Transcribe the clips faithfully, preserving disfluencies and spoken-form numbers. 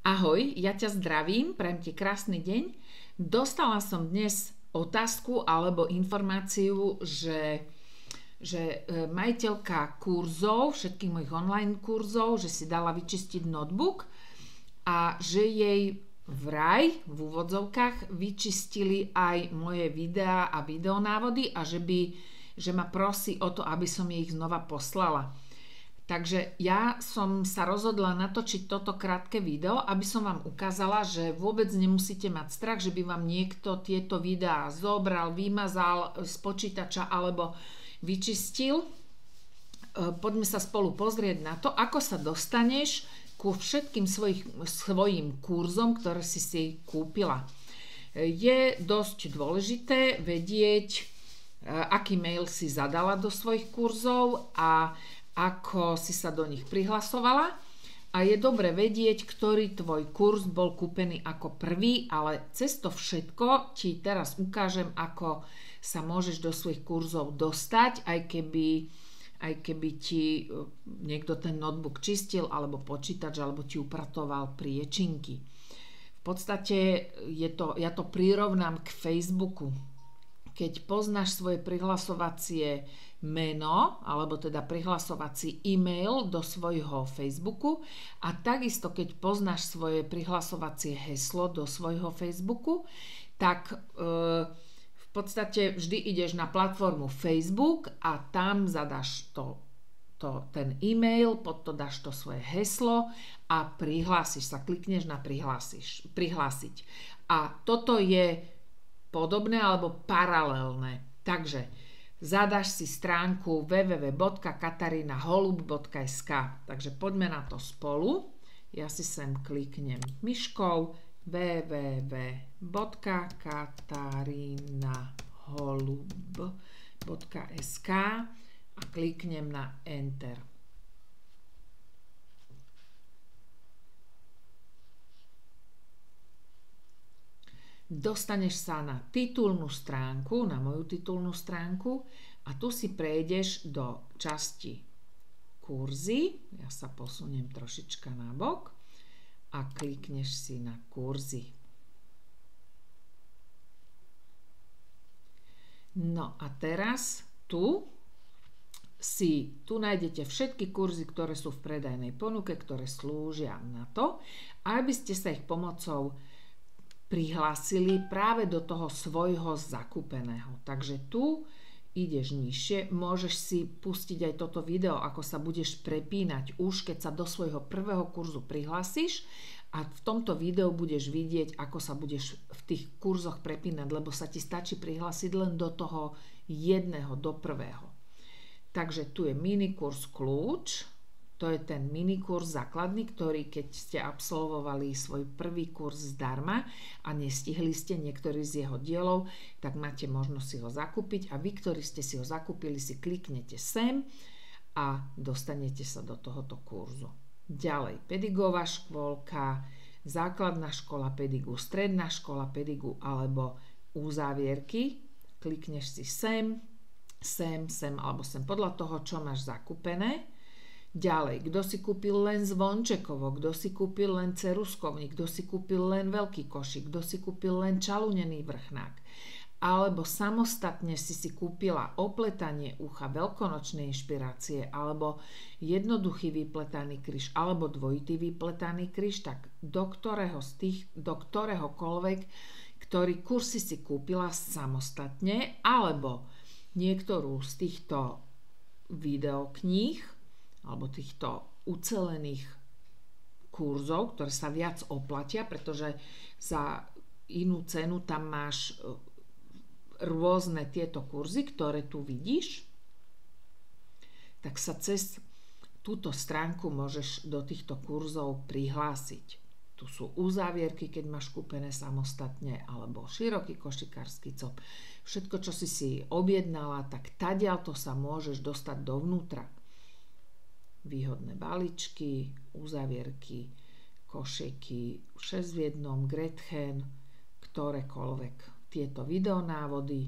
Ahoj, ja ťa zdravím, prajem ti krásny deň. Dostala som dnes otázku alebo informáciu, že, že majiteľka kurzov, všetkých mojich online kurzov, že si dala vyčistiť notebook a že jej vraj v úvodzovkách vyčistili aj moje videá a videonávody a že, by, že ma prosí o to, aby som jej ich znova poslala. Takže ja som sa rozhodla natočiť toto krátke video, aby som vám ukázala, že vôbec nemusíte mať strach, že by vám niekto tieto videá zobral, vymazal z počítača alebo vyčistil. Poďme sa spolu pozrieť na to, ako sa dostaneš ku všetkým svojich, svojim kurzom, ktoré si si kúpila. Je dosť dôležité vedieť, aký mail si zadala do svojich kurzov a ako si sa do nich prihlasovala, a je dobre vedieť, ktorý tvoj kurz bol kúpený ako prvý, ale cez to všetko ti teraz ukážem, ako sa môžeš do svojich kurzov dostať, aj keby, aj keby ti niekto ten notebook čistil, alebo počítač, alebo ti upratoval priečinky. V podstate je to, ja to prirovnám k Facebooku. Keď poznáš svoje prihlasovacie meno, alebo teda prihlasovací e-mail do svojho Facebooku a takisto keď poznáš svoje prihlasovacie heslo do svojho Facebooku, tak e, v podstate vždy ideš na platformu Facebook a tam zadaš to, to, ten e-mail, pod to dáš to svoje heslo a prihlásiš sa, klikneš na prihlásiš, prihlásiť. A toto je podobné alebo paralelné. Takže zadáš si stránku w w w bodka katarina holub bodka es ka. Takže poďme na to spolu. Ja si sem kliknem myškou w w w bodka katarina holub bodka es ka a kliknem na Enter. Dostaneš sa na titulnú stránku, na moju titulnú stránku a tu si prejdeš do časti kurzy. Ja sa posuniem trošička nabok a klikneš si na kurzy. No a teraz tu si, tu nájdete všetky kurzy, ktoré sú v predajnej ponuke, ktoré slúžia na to, aby ste sa ich pomocou prihlásili práve do toho svojho zakúpeného. Takže tu ideš nižšie, môžeš si pustiť aj toto video, ako sa budeš prepínať už, keď sa do svojho prvého kurzu prihlásiš, a v tomto videu budeš vidieť, ako sa budeš v tých kurzoch prepínať, lebo sa ti stačí prihlásiť len do toho jedného, do prvého. Takže tu je minikurs Kľúč. To je ten minikurs základný, ktorý keď ste absolvovali svoj prvý kurz zdarma a nestihli ste niektorý z jeho dielov, tak máte možnosť si ho zakúpiť a vy, ktorí ste si ho zakúpili, si kliknete sem a dostanete sa do tohoto kurzu. Ďalej, Pedigová škôlka, základná škola Pedigu, stredná škola Pedigu alebo uzávierky. Klikneš si sem, sem, sem alebo sem podľa toho, čo máš zakúpené. Ďalej, kto si kúpil len zvončekovo, kto si kúpil len ceruskovník, kto si kúpil len veľký košík, kto si kúpil len čalunený vrchnák, alebo samostatne si si kúpila opletanie ucha, veľkonočné inšpirácie, alebo jednoduchý vypletaný kríž, alebo dvojitý vypletaný kríž, tak do ktorého z tých, do ktoréhokoľvek, ktorý kurz si si kúpila samostatne, alebo niektorú z týchto videokníh, alebo týchto ucelených kurzov, ktoré sa viac oplatia, pretože za inú cenu tam máš rôzne tieto kurzy, ktoré tu vidíš, tak sa cez túto stránku môžeš do týchto kurzov prihlásiť. Tu sú uzávierky, keď máš kúpené samostatne, alebo široký košikársky cop. Všetko, čo si si objednala, tak tadiaľto sa môžeš dostať dovnútra. Výhodné balíčky, uzavierky, košeky, šesť v jednom, Gretchen, ktorékoľvek tieto videonávody,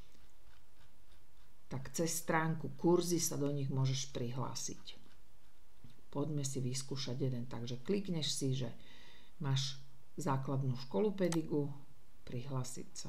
tak cez stránku kurzy sa do nich môžeš prihlásiť. Poďme si vyskúšať jeden. Takže klikneš si, že máš základnú školu Pedigu, prihlásiť sa.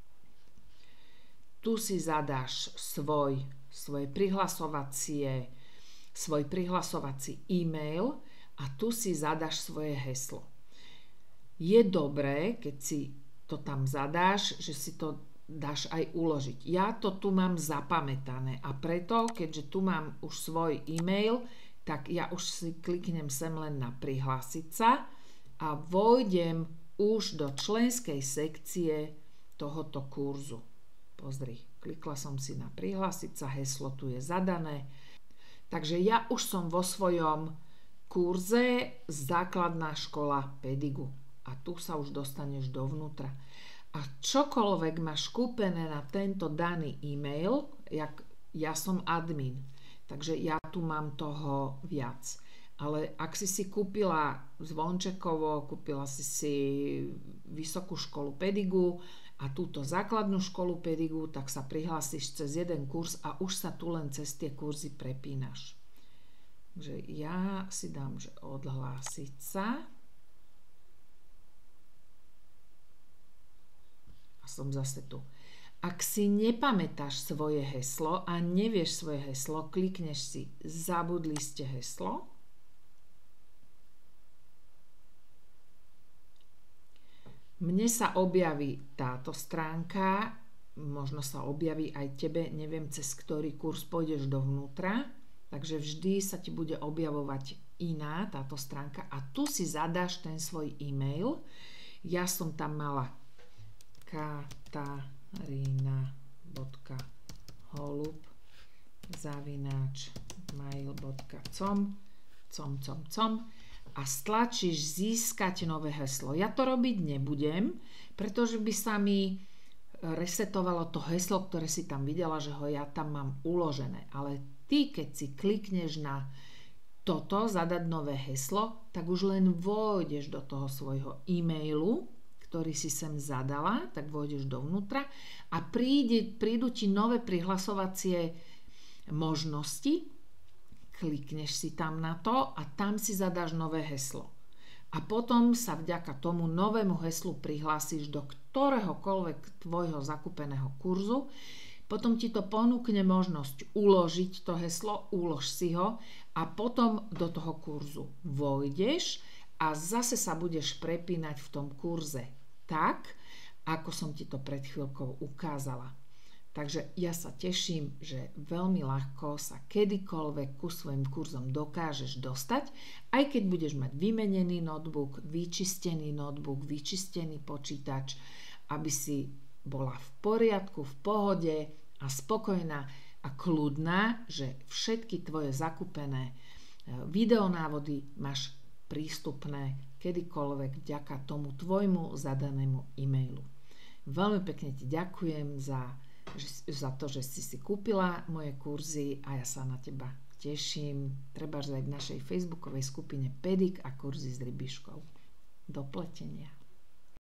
Tu si zadáš svoj, svoje prihlasovacie, svoj prihlasovací e-mail a tu si zadáš svoje heslo. Je dobré, keď si to tam zadáš, že si to dáš aj uložiť. Ja to tu mám zapamätané a preto, keďže tu mám už svoj e-mail, tak ja už si kliknem sem len na prihlásiť sa a vojdem už do členskej sekcie tohoto kurzu. Pozri, klikla som si na prihlásiť sa, heslo tu je zadané. Takže ja už som vo svojom kurze Základná škola Pedigu. A tu sa už dostaneš dovnútra. A čokoľvek máš kúpené na tento daný e-mail, jak ja som admin, takže ja tu mám toho viac. Ale ak si si kúpila zvončekovo, kúpila si si Vysokú školu Pedigu a túto Základnú školu Pedigu, tak sa prihlásiš cez jeden kurz a už sa tu len cez tie kurzy prepínaš. Takže ja si dám, že odhlásiť sa. A som zase tu. Ak si nepamätáš svoje heslo a nevieš svoje heslo, klikneš si zabudli ste heslo. Mne sa objaví táto stránka, možno sa objaví aj tebe, neviem cez ktorý kurz pôjdeš dovnútra, takže vždy sa ti bude objavovať iná táto stránka a tu si zadáš ten svoj e-mail. Ja som tam mala katarina bodka holub zavináč mail bodka com com com com a stlačíš získať nové heslo. Ja to robiť nebudem, pretože by sa mi resetovalo to heslo, ktoré si tam videla, že ho ja tam mám uložené. Ale ty, keď si klikneš na toto, zadať nové heslo, tak už len vôjdeš do toho svojho e-mailu, ktorý si sem zadala, tak vôjdeš dovnútra a príde, prídu ti nové prihlasovacie možnosti, klikneš si tam na to a tam si zadáš nové heslo. A potom sa vďaka tomu novému heslu prihlásiš do ktoréhokoľvek tvojho zakúpeného kurzu. Potom ti to ponúkne možnosť uložiť to heslo, ulož si ho a potom do toho kurzu vojdeš a zase sa budeš prepínať v tom kurze tak, ako som ti to pred chvíľkou ukázala. Takže ja sa teším, že veľmi ľahko sa kedykoľvek ku svojim kurzom dokážeš dostať, aj keď budeš mať vymenený notebook, vyčistený notebook, vyčistený počítač, aby si bola v poriadku, v pohode a spokojná a kľudná, že všetky tvoje zakúpené videonávody máš prístupné kedykoľvek vďaka tomu tvojmu zadanému e-mailu. Veľmi pekne ti ďakujem za za to, že si si kúpila moje kurzy a ja sa na teba teším. Trebárs aj v našej facebookovej skupine Pedik a kurzy s rybiškou. Do pletenia.